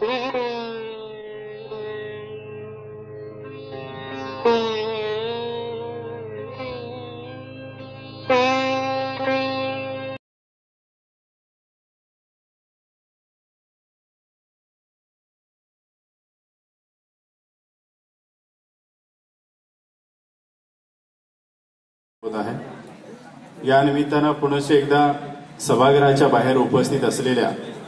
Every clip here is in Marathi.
होत आहे। या निमित्तानं पुनश्च एकदा सभागृहाच्या बाहेर उपस्थित असलेल्या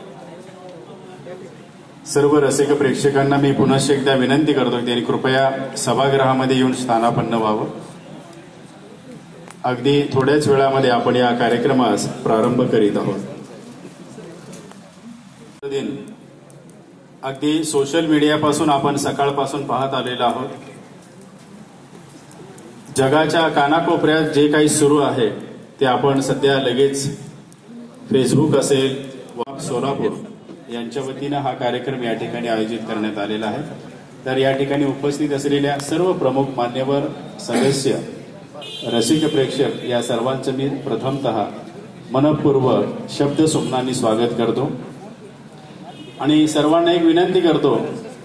सर्व रसिक प्रेक्षकांना मी पुनश्च एकदा विनंती करतो की त्यांनी कृपया सभागृहामध्ये येऊन स्थानापन्न व्हावं। अगदी थोड्याच वेळामध्ये आपण या कार्यक्रमास प्रारंभ करीत आहोत। अगदी सोशल मीडियापासून आपण सकाळपासून पाहत आलेलो आहोत। जगाच्या कानाकोपऱ्यात जे काही सुरू आहे ते आपण सध्या लगेच फेसबुक असेल व सोलापूर यांच्या वतीनं हा कार्यक्रम या ठिकाणी आयोजित करण्यात आलेला आहे। तर या ठिकाणी उपस्थित असलेल्या सर्व प्रमुख मान्यवर सदस्य रसिक प्रेक्षक या सर्वांचं मी प्रथमतः मनपूर्वक शब्द सुमनांनी स्वागत करतो आणि सर्वांना एक विनंती करतो।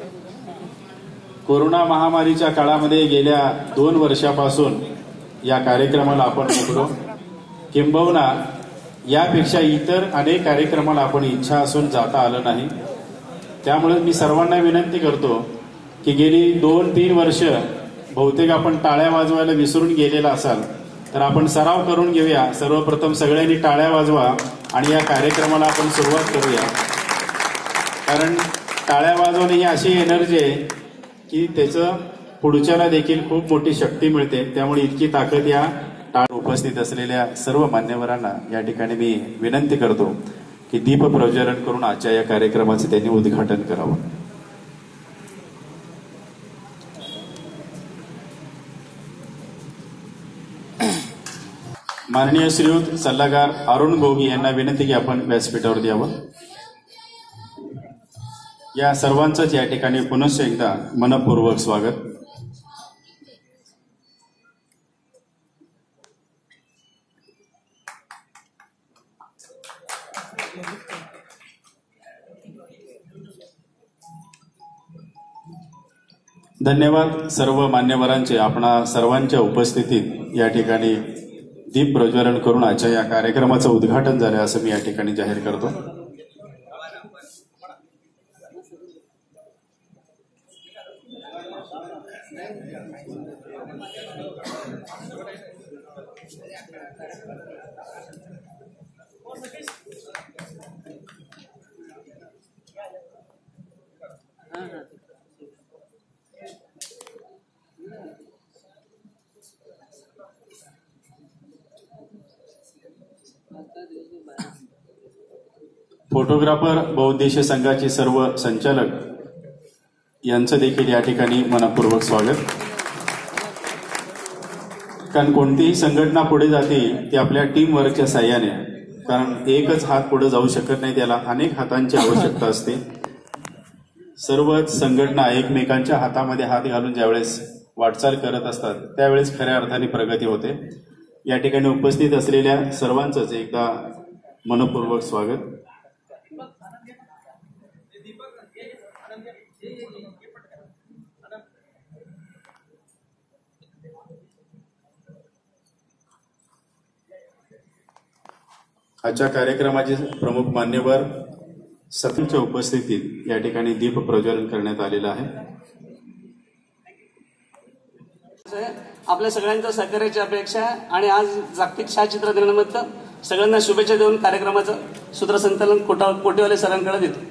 कोरोना महामारीच्या काळामध्ये गेल्या 2 वर्षापासून या कार्यक्रमाला आपण मुकलो, किंबहुना यापेक्षा इतर अनेक कार्यक्रमाला आपण इच्छा असून जाता आलं नाही। त्यामुळे मी सर्वांना विनंती करतो की गेली 2-3 वर्ष बहुतेक आपण टाळ्या वाजवायला विसरून गेलेला असाल तर आपण सराव करून घेऊया। सर्वप्रथम सगळ्यांनी टाळ्या वाजवा आणि या कार्यक्रमाला आपण सुरुवात करूया, कारण टाळ्या वाजवणे ही अशी एनर्जी आहे की त्याचं पुढच्याला देखील खूप मोठी शक्ती मिळते। त्यामुळे इतकी ताकद या उपस्थित असलेल्या सर्व मान्यवरांना या ठिकाणी मी विनंती करतो की दीप प्रज्वलन करून आजच्या या कार्यक्रमाचे त्यांनी उद्घाटन करावं। माननीय श्रीयुत सल्लागार अरुण गोगी यांना विनंती की आपण व्यासपीठावर यावं। या सर्वांचंच या ठिकाणी पुनश्च एकदा मनपूर्वक स्वागत। धन्यवाद सर्व मान्यवरांचे। आपणा सर्वांच्या उपस्थितीत या ठिकाणी दीप प्रज्वलन करून आजच्या या कार्यक्रमाचं उद्घाटन झालं असं मी या ठिकाणी जाहीर करतो। फोटोग्राफर बहुउद्देशीय संघाचे सर्व संचालक यांचं देखील या ठिकाणी मनपूर्वक स्वागत। कारण कोणतीही संघटना पुढे जाते ती आपल्या टीम वर्कच्या साह्याने, कारण एकच हात पुढे जाऊ शकत नाही, त्याला अनेक हातांची आवश्यकता असते। सर्वच संघटना एकमेकांच्या हातामध्ये हात घालून ज्यावेळेस वाटचाल करत असतात त्यावेळेस खऱ्या अर्थाने प्रगती होते। या ठिकाणी उपस्थित असलेल्या सर्वांचंच एकदा मनपूर्वक स्वागत। आजच्या कार्यक्रमाचे प्रमुख मान्यवर सतींच्या उपस्थितीत या ठिकाणी दीप प्रज्वलन करण्यात आलेलं आहे। आपल्या सगळ्यांच्या सहकार्याची अपेक्षा आणि आज जागतिक छायाचित्र दिनानिमित्त सगळ्यांना शुभेच्छा देऊन कार्यक्रमाचं सूत्रसंचालन कोटेवाले सरांकडे देतो।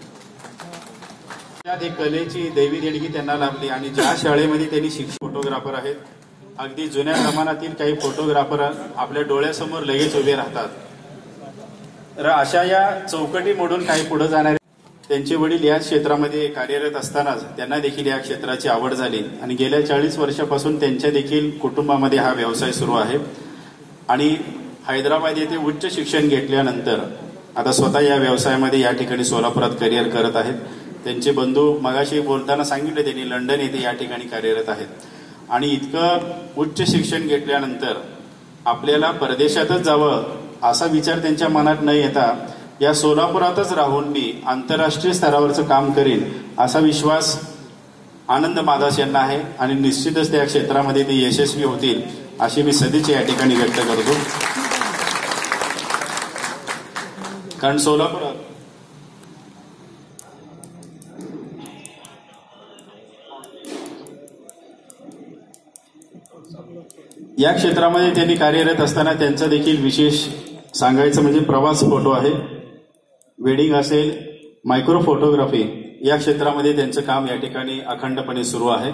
त्यात एक कलेची दैवी देणगी त्यांना लाभली आणि ज्या शाळेमध्ये त्यांनी शिक्षक फोटोग्राफर आहेत, अगदी जुन्या जमान्यातील काही फोटोग्राफर आपल्या डोळ्यासमोर लगेच उभे राहतात। तर अशा या चौकटी मोडून काही पुढे जाणारे त्यांचे वडील या क्षेत्रामध्ये कार्यरत असतानाच त्यांना देखील या क्षेत्राची आवड झाली आणि गेल्या 40 वर्षापासून त्यांच्या देखील कुटुंबामध्ये हा व्यवसाय सुरू आहे आणि हैदराबाद येथे उच्च शिक्षण घेतल्यानंतर आता स्वतः या व्यवसायामध्ये या ठिकाणी सोलापुरात करिअर करत आहेत। त्यांचे बंधू मगाशी बोलताना सांगितले त्यांनी लंडन येथे या ठिकाणी कार्यरत आहेत आणि इतकं उच्च शिक्षण घेतल्यानंतर आपल्याला परदेशातच जावं असा विचार त्यांच्या मनात न येता या सोलापुरातच राहून मी आंतरराष्ट्रीय स्तरावरचं काम करीन असा विश्वास आनंद मादास यांना आहे आणि निश्चितच त्या क्षेत्रामध्ये ते यशस्वी होतील अशी मी सदिच्छा या ठिकाणी व्यक्त करतो. कारण सोलापुरात या क्षेत्रामध्ये त्यांनी कार्यरत असताना त्यांचा देखील विशेष सांगायचं म्हणजे प्रवास फोटो आहे. वेडिंग असेल, मायक्रो फोटोग्राफी या क्षेत्रामध्ये त्यांचं काम या ठिकाणी अखंडपणे सुरू आहे.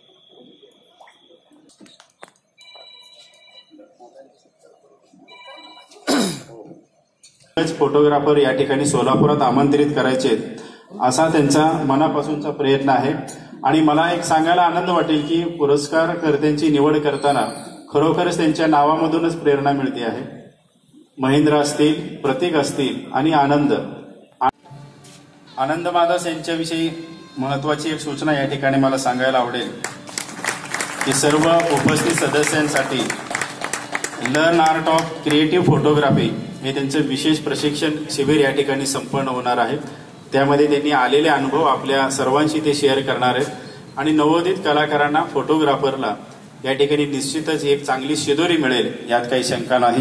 फोटोग्राफर या ठिकाणी सोलापुरात आमंत्रित करायचे असा त्यांचा मनापासूनचा प्रयत्न आहे. आणि मला एक सांगायला आनंद वाटेल की पुरस्कारकर्त्यांची निवड करताना खरोखरच त्यांच्या नावामधूनच प्रेरणा मिळते आहे. महेंद्र असतील, प्रतीक असतील आणि आनंद मादास यांच्याविषयी महत्वाची एक सूचना या ठिकाणी मला सांगायला आवडेल की सर्व उपस्थित सदस्यांसाठी learn art of creative photography हे त्यांचं विशेष प्रशिक्षण शिबिर या ठिकाणी संपन्न होणार आहे. त्यामध्ये त्यांनी आलेले अनुभव आपल्या सर्वांशी ते शेअर करणार आहेत आणि नवोदित कलाकारांना, फोटोग्राफरला या ठिकाणी निश्चितच एक चांगली शिदोरी मिळेल यात काही शंका नाही.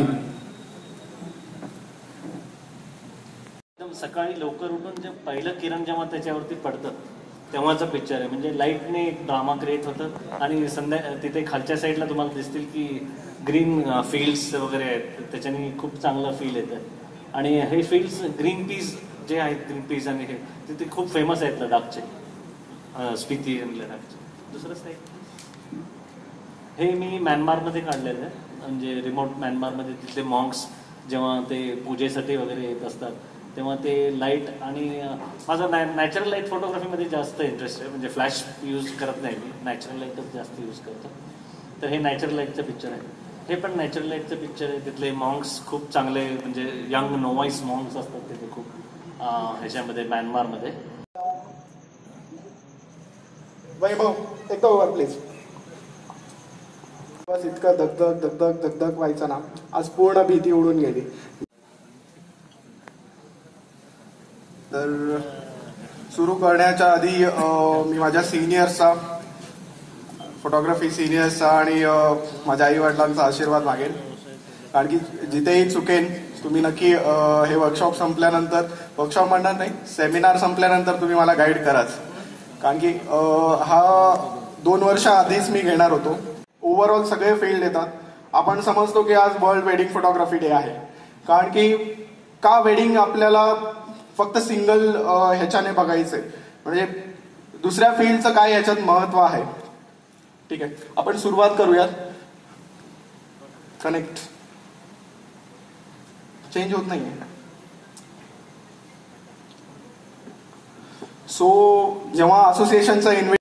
सकाळी लवकर उठून जे पहिलं किरण जेव्हा त्याच्यावरती पडतं तेव्हाचं पिक्चर आहे. म्हणजे लाईटने एक ड्रामा क्रिएट होतं आणि तिथे खालच्या साईडला तुम्हाला दिसतील की ग्रीन फील्ड्स वगैरे आहेत, त्याच्याने खूप चांगलं फील येतं. आणि हे फील्ड्स ग्रीन पीस जे आहेत, ग्रीन पीस आणि हे तिथे खूप फेमस आहेत लडाखचे, स्पिती आणि लडाखचे. दुसरं साईड हे मी म्यानमारमध्ये काढलेलं आहे. म्हणजे रिमोट म्यानमारमध्ये तिथले मॉन्क्स जेव्हा ते पूजेसाठी वगैरे येत असतात तेव्हा ते लाईट आणि माझा नॅचरल लाईट फोटोग्राफीमध्ये जास्त इंटरेस्ट आहे. म्हणजे फ्लॅश यूज करत नाही मी, नॅचरल लाईटच जास्त यूज करतो. तर हे नॅचरल लाईटचं पिक्चर आहे. हे पण नॅचरल लाईटचं पिक्चर आहे. तिथले मॉन्क्स खूप चांगले, म्हणजे यंग नोवाईस मॉन्क्स असतात तिथे खूप ह्याच्यामध्ये म्यानमारमध्ये. वैभव एकदा ओव्हर प्लीज. बस इतकं धगधग धगधग धगधग व्हायचं ना, आज पूर्ण भीती उडून गेली. तर सुरू करण्याच्या आधी मी माझ्या सिनियर्सचा, फोटोग्राफी सिनियर्सचा आणि माझ्या आई वडिलांचा आशीर्वाद मागेन. कारण की जिथेही चुकेन तुम्ही नक्की हे वर्कशॉप संपल्यानंतर, वर्कशॉप म्हणणार नाही, सेमिनार संपल्यानंतर तुम्ही मला गाईड कराच. कारण की हा 2 वर्ष आधीच मी घेणार होतो. ओव्हरऑल सगळे फील्ड येतात. आपण समजतो की आज वर्ल्ड वेडिंग फोटोग्राफी डे आहे. कारण की का वेडिंग आपल्याला फक्त सिंगल ह्याच्याने बघायचंय, म्हणजे दुसऱ्या फील्डचं काय ह्याच्यात महत्व आहे. ठीक आहे, आपण सुरुवात करूयात. कनेक्ट चेंज होत नाहीये. सो जेव्हा असोसिएशनचं